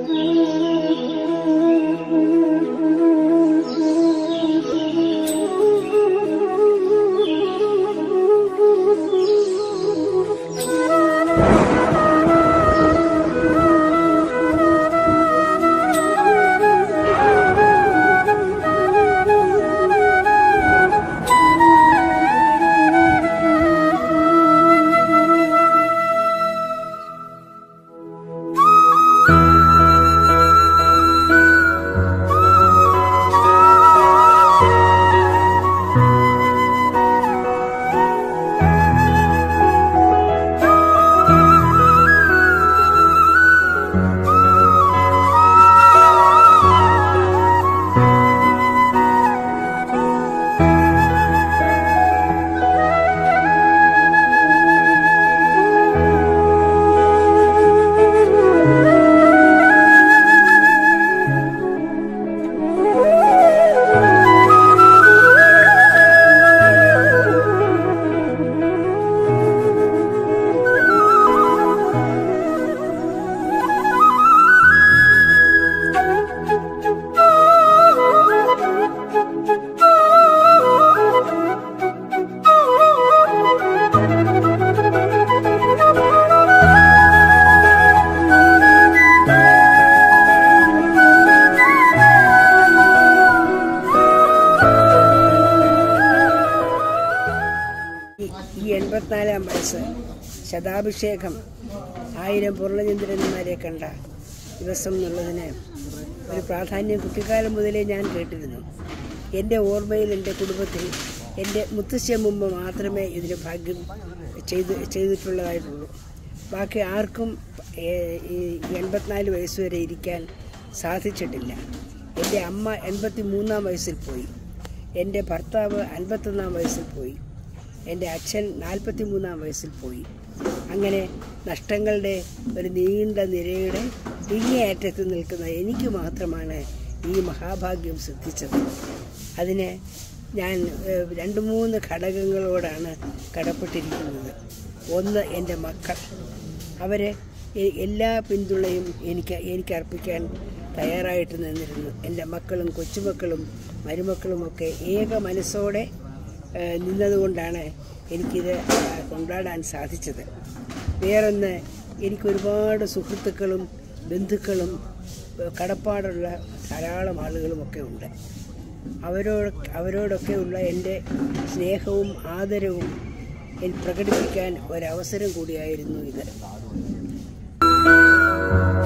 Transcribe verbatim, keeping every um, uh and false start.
എൺപത്തിനാലാം വയസ്സ് ശതാഭിഷേകം ആയിരം പൂർണ്ണചന്ദ്രന്മാരെ കണ്ട ദിവസം എന്നുള്ളതിന് ഒരു പ്രാധാന്യം കുട്ടിക്കാലം മുതലേ ഞാൻ കേട്ടിരുന്നു. എൻ്റെ ഓർമ്മയിൽ എൻ്റെ കുടുംബത്തിൽ എൻ്റെ മുത്തശ്ശിയമ്മുമ്മ മാത്രമേ ഇതിന് ഭാഗ്യം ചെയ്ത് ചെയ്തിട്ടുള്ളതായിട്ടുള്ളൂ. ബാക്കി ആർക്കും ഈ എൺപത്തിനാല് വയസ്സ് വരെ ഇരിക്കാൻ സാധിച്ചിട്ടില്ല. എൻ്റെ അമ്മ എൺപത്തി മൂന്നാം വയസ്സിൽ പോയി, എൻ്റെ ഭർത്താവ് അൻപത്തൊന്നാം വയസ്സിൽ പോയി, എൻ്റെ അച്ഛൻ നാൽപ്പത്തി മൂന്നാം വയസ്സിൽ പോയി. അങ്ങനെ നഷ്ടങ്ങളുടെ ഒരു നീണ്ട നിരയുടെ ഇങ്ങേയറ്റത്ത് നിൽക്കുന്ന എനിക്ക് മാത്രമാണ് ഈ മഹാഭാഗ്യം സിദ്ധിച്ചത്. അതിന് ഞാൻ രണ്ട് മൂന്ന് ഘടകങ്ങളോടാണ് കടപ്പെട്ടിരിക്കുന്നത്. ഒന്ന്, എൻ്റെ മക്കൾ. അവരെ എല്ലാ പിന്തുണയും എനിക്ക് എനിക്ക് അർപ്പിക്കാൻ തയ്യാറായിട്ട് നിന്നിരുന്നു. എൻ്റെ മക്കളും കൊച്ചുമക്കളും മരുമക്കളുമൊക്കെ ഏക മനസ്സോടെ നിന്നതുകൊണ്ടാണ് എനിക്കിത് കൊണ്ടാടാൻ സാധിച്ചത്. വേറൊന്ന്, എനിക്കൊരുപാട് സുഹൃത്തുക്കളും ബന്ധുക്കളും കടപ്പാടുള്ള ധാരാളം ആളുകളുമൊക്കെ ഉണ്ട്. അവരോട് അവരോടൊക്കെയുള്ള എൻ്റെ സ്നേഹവും ആദരവും പ്രകടിപ്പിക്കാൻ ഒരവസരം കൂടിയായിരുന്നു ഇത്.